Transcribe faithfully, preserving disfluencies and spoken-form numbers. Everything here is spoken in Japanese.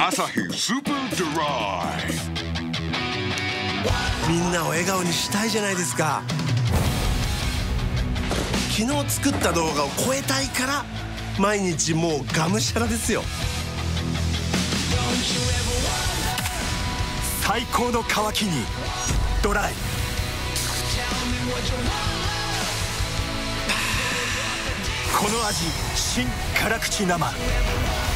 アサヒスーパードライ。 みんなを笑顔にしたいじゃないですか。昨日作った動画を超えたいから毎日もうがむしゃらですよ。 最高の渇きにドライ。この味、新辛口生。